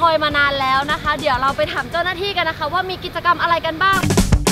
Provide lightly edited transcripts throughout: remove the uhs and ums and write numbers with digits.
อยมานานแล้วนะคะเดี๋ยวเราไปถามเจ้าหน้าที่กันนะคะว่ามีกิจกรรมอะไรกันบ้าง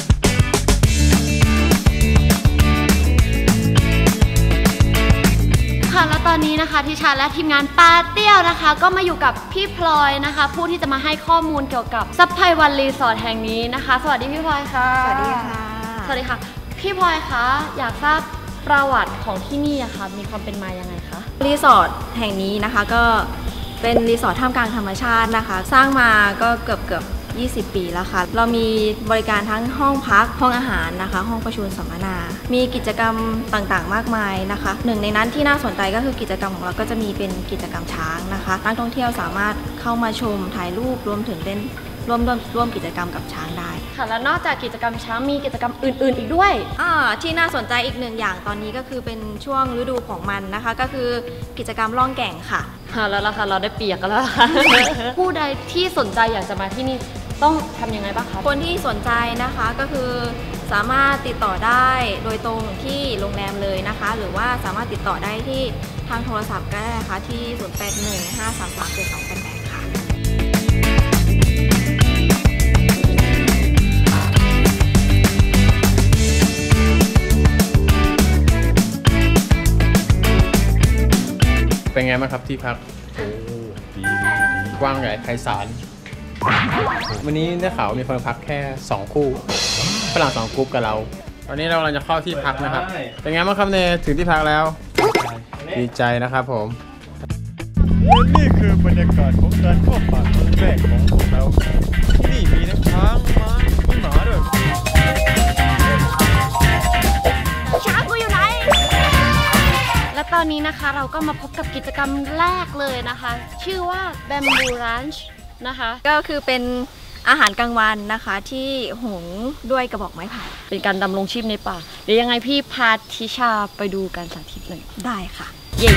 ค่ะแล้วตอนนี้นะคะทิชาและทีมงานปาเตี้ยวนะคะก็มาอยู่กับพี่พลอยนะคะผู้ที่จะมาให้ข้อมูลเกี่ยวกับซับไพวันรีสอร์ทแห่งนี้นะคะสวัสดีพี่พลอยค่ะสวัสดีค่ะสวัสดีค่ะพี่พลอยคะอยากทราบประวัติของที่นี่อะคะมีความเป็นมายังไงคะรีสอร์ทแห่งนี้นะคะก็เป็นรีสอร์ทท่ามกลางธรรมชาตินะคะสร้างมาก็เกือบ20 ปีแล้วค่ะเรามีบริการทั้งห้องพักห้องอาหารนะคะห้องประชุมสัมมนามีกิจกรรมต่างๆมากมายนะคะหนึ่งในนั้นที่น่าสนใจก็คือกิจกรรมของเราก็จะมีเป็นกิจกรรมช้างนะคะนักท่องเที่ยวสามารถเข้ามาชมถ่ายรูปรวมถึงเล่นร่วมกิจกรรมกับช้างได้ค่ะแล้วนอกจากกิจกรรมช้างมีกิจกรรมอื่นๆอีกด้วยที่น่าสนใจอีกหนึ่งอย่างตอนนี้ก็คือเป็นช่วงฤดูของมันนะคะก็คือกิจกรรมล่องแก่งค่ะแล้วล่ะค่ะเราได้เปียกกันแล้วค่ะ ผู้ใดที่สนใจอยากจะมาที่นี่ต้องทำยังไงบ้างคะคนที่สนใจนะคะก็คือสามารถติดต่อได้โดยตรงที่โรงแรมเลยนะคะหรือว่าสามารถติดต่อได้ที่ทางโทรศัพท์ก็ได้นะคะที่ 0815337288 ค่ะเป็นไงบ้างครับที่พักโอ้ดีกว้างใหญ่ไพศาลวันนี้ได้ข่าวมีคนพักแค่2คู่ฝรั่ง2กรุ๊ปกับเราตอนนี้เรากำลังจะเข้าที่พักนะครับเป็นไงบ้างครับเนถึงที่พักแล้วดีใจนะครับผมนี่คือบรรยากาศของการเข้าป่าครั้งแรกของพวกเราที่นี่มีทั้งช้างม้ามีหมาด้วยช้างกูอยู่ไหนและตอนนี้นะคะเราก็มาพบกับกิจกรรมแรกเลยนะคะชื่อว่า Bamboo Ranch นะคะก็คือเป็นอาหารกลางวันนะคะที่หุงด้วยกระบอกไม้ไผ่เป็นการดำรงชีพในป่าเดี๋ยวยังไงพี่พาทิชาไปดูการสาธิตเลยได้ค่ะเย่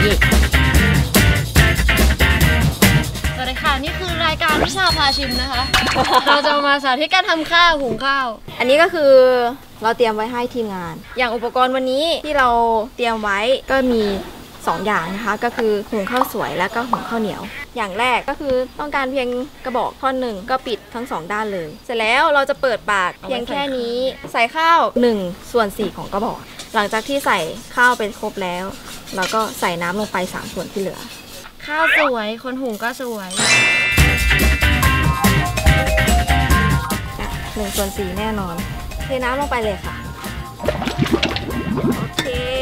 สวัสดีค่ะนี่คือรายการทิชาพาชิมนะคะ เราจะมาสาธิตการทำข้าวหุงข้าวอันนี้ก็คือเราเตรียมไว้ให้ทีมงานอย่างอุปกรณ์วันนี้ที่เราเตรียมไว้ก็มี2 อย่างนะคะก็คือหุงข้าวสวยและก็หุงข้าวเหนียวอย่างแรกก็คือต้องการเพียงกระบอกท่อนหนึ่งก็ปิดทั้ง2ด้านเลยเสร็จแล้วเราจะเปิดปากเพียงแค่นี้ใส่ข้าว1/4ของกระบอกหลังจากที่ใส่ข้าวเป็นครบแล้วเราก็ใส่น้ำลงไป3 ส่วนที่เหลือข้าวสวยคนหุงก็สวย 1/4แน่นอนเทน้ำลงไปเลยค่ะโอเค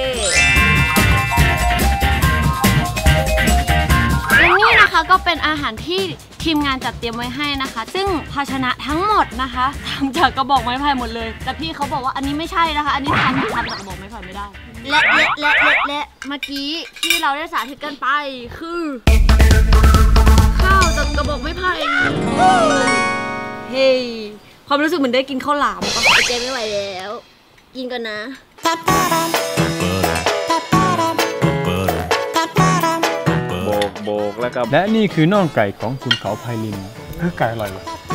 นี่นะคะก็เป็นอาหารที่ทีมงานจัดเตรียมไว้ให้นะคะซึ่งภาชนะทั้งหมดนะคะทำจากกระบอกไม้ไผ่หมดเลยแต่พี่เขาบอกว่าอันนี้ไม่ใช่นะคะอันนี้ทำจากกระบอกไม้ไผ่ไม่ได้และเมื่อกี้ที่เราได้สาธิตกันไปคือข้าวจากกระบอกไม้ไผ่เฮ้ยความรู้สึกเหมือนได้กินข้าวหลามปะเจ๊ไม่ไหวแล้วกินกันนะโบกแล้วก็และนี่คือน่องไก่ของคุณเขาไพลินคือไก่อร่อย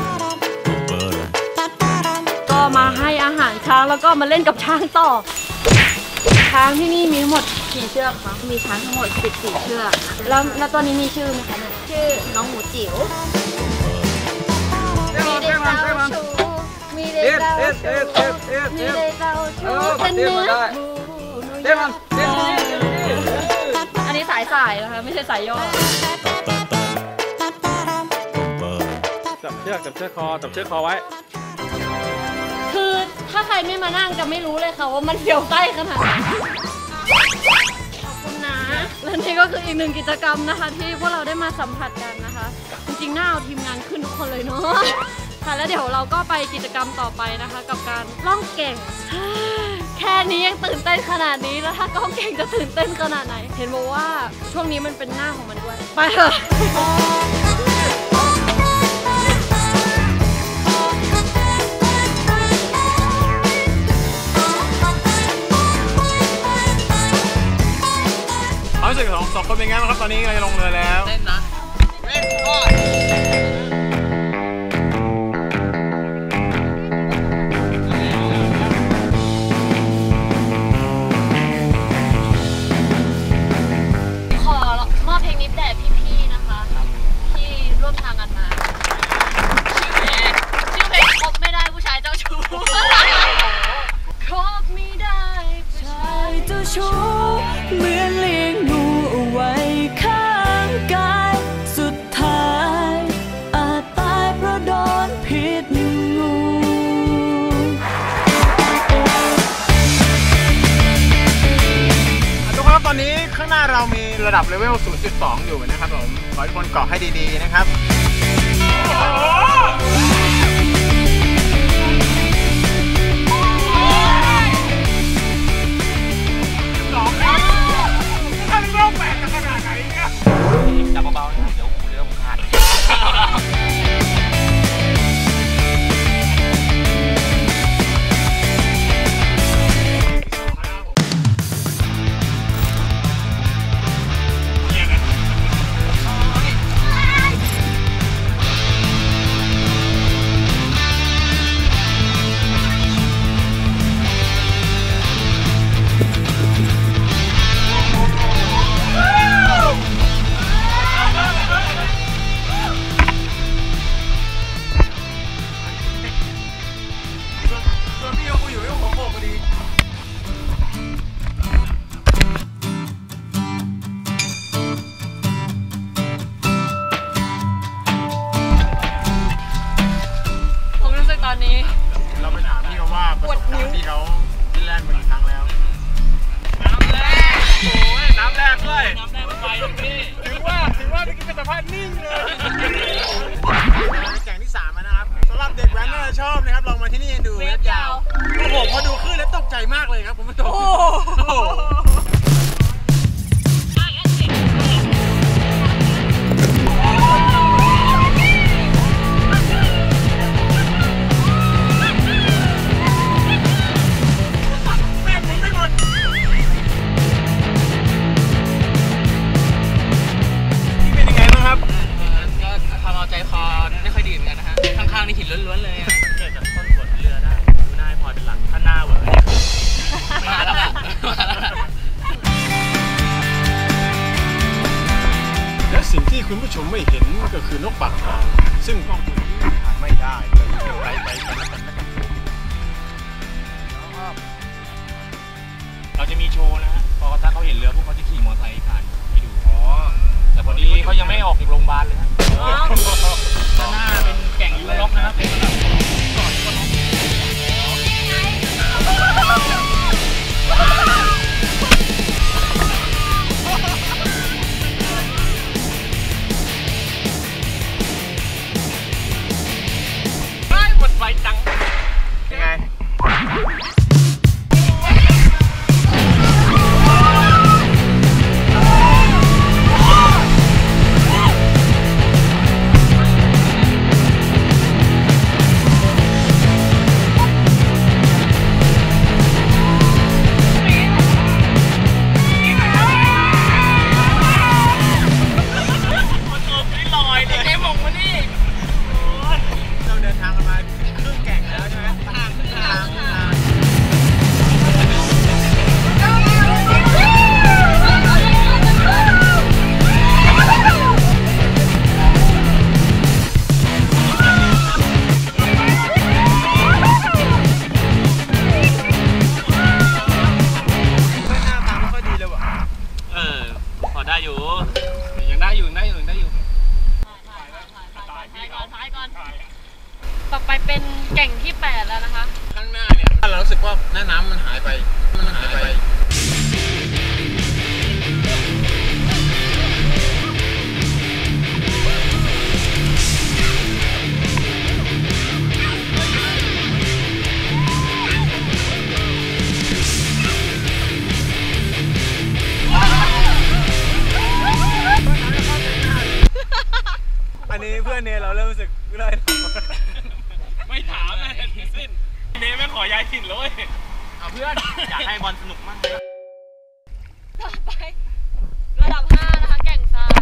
ก็มาให้อาหารช้างแล้วก็มาเล่นกับช้างต่อช้างที่นี่มีทั้งหมดกี่เชือกคะมีช้างทั้งหมด14 เชือกแล้วตัวนี้มีชื่อไหมคะชื่อน้องหมูจิ๋วมีเด็กเจ้าชูมีเด็กเจ้าชูเป็นเนื้ออันนี้สายนะคะไม่ใช่สายย่อจับเชือกคอไว้คือถ้าใครไม่มานั่งจะไม่รู้เลยค่ะว่ามันเฟี้ยวใกล้ขนาดไหนขอบคุณนะและนี่ก็คืออีก1 กิจกรรมนะคะที่พวกเราได้มาสัมผัสกันนะคะจริงๆน่าเอาทีมงานขึ้นทุกคนเลยเนาะค่ะแล้วเดี๋ยวเราก็ไปกิจกรรมต่อไปนะคะกับการล่องแก่งแค่นี้ยังตื่นเต้นขนาดนี้แล้วถ้าก้องเก่งจะตื่นเต้นขนาดไหนเห็นบอกว่าช่วงนี้มันเป็นหน้าของมันด้วยไปเถอะความรู้สึกของ2 คนเป็นไงบ้างครับตอนนี้เราจะลงเรือแล้วเล่นนะเล่นก่อนขอมอบเพลงนี้แด่พี่ๆนะคะที่ร่วมทางกันมาระดับเลเวล 0.2 อยู่นะครับผมขอให้ทุกคนเกาะให้ดีๆนะครับจับเบาๆนะเดี๋ยวเรือผมขาดเราไปถามพี่เขาว่าประสบการณ์ที่เขาที่แรกมากี่ครั้งแล้วน้ำแรกโอ้ยน้ำแรกด้วยน้ำแรกมันไฟพี่ถือว่าเมื่อกี้เป็นสัมภาษณ์นิ่งเลยแข่งที่3นะครับสำหรับเด็กแว้นน่าจะชอบนะครับลองมาที่นี่ดูเว็บยาวโอ้โหพอดูคลื่นแล้วตกใจมากเลยครับคุณผู้ชมนี่หินล้วนๆเลยอ่ะเกิดจากต้นกดเรือได้ดูหน้าพอเป็นหลักถ้าหน้าเหวอเนี่ยไม่มาแล้วล่ะและสิ่งที่คุณผู้ชมไม่เห็นก็คือนกปากกาซึ่งกล้องตัวนี้ถ่ายไม่ได้ไปกันแล้วกันนะครับเราจะมีโชว์นะฮะพอถ้าเขาเห็นเรือพวกเขาจะขี่มอเตอร์ไซค์ผ่านให้ดูแต่พอดีเขายังไม่ออกจากโรงพยาบาลเลยฮะด้านหน้าเป็นแก่งยูล็อกนะครับหมดไฟจังยังไงต่อไปเป็นแก่งที่8แล้วนะคะข้างหน้าเนี่ยเรารู้สึกว่าหน้าน้ำมันหายไปอันนี้เพื่อนเนี่ยเราเริ่มรู้สึกเลยไม่ถามนะสิ้นเนไม่ขอย้ายถิ่นเลยเอาเพื่อนอยากให้บอลสนุกมากต่อไประดับ5นะคะแก่งทราย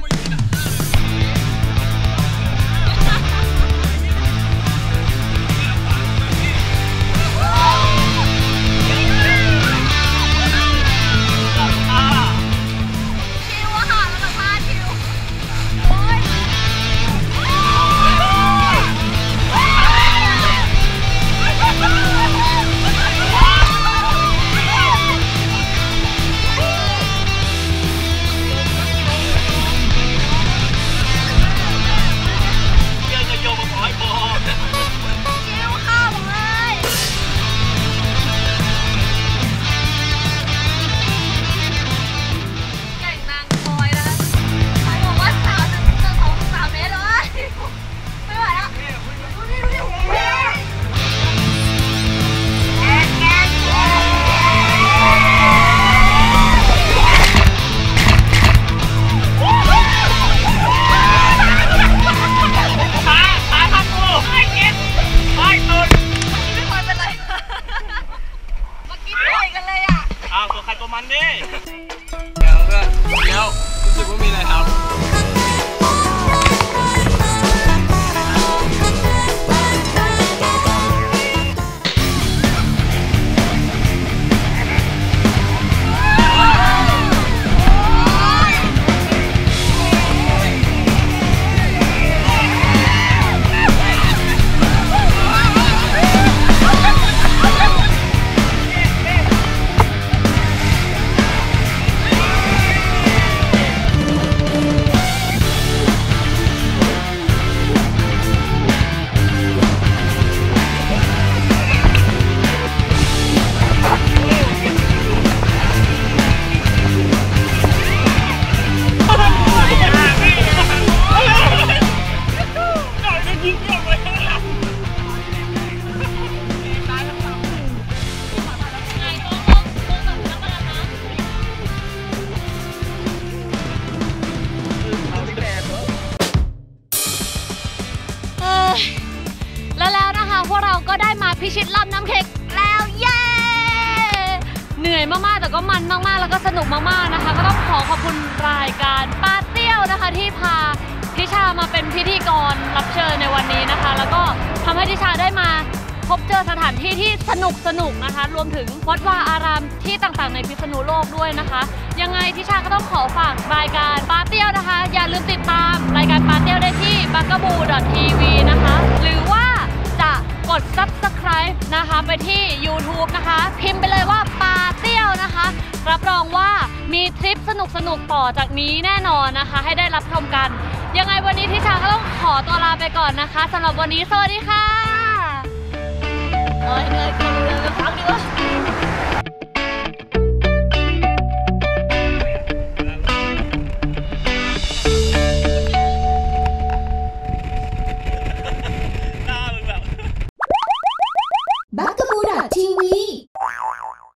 พิชิตลำน้ำเค็กแล้วเย้เหนื่อยมากๆแต่ก็มันมากๆแล้วก็สนุกมากๆนะคะก็ต้องขอบคุณรายการปาเตี้ยวนะคะที่พาทิชามาเป็นพิธีกรรับเชิญในวันนี้นะคะแล้วก็ทำให้ทิชาได้มาพบเจอสถานที่ที่สนุกนะคะรวมถึงวัดวาอารามที่ต่างๆในพิษณุโลกด้วยนะคะยังไงทิชาก็ต้องขอฝากรายการปาเตี้ยวนะคะอย่าลืมติดตามรายการปาเตี้ยวได้ที่ bugaboo.tv นะคะหรือว่าจะกด subscribe นะคะไปที่ YouTube นะคะพิมพ์ไปเลยว่าปาเตี้ยวนะคะรับรองว่ามีทริปสนุกต่อจากนี้แน่นอนนะคะให้ได้รับชมกันยังไงวันนี้ทิชาก็ต้องขอตัวลาไปก่อนนะคะสำหรับวันนี้สวัสดีค่ะ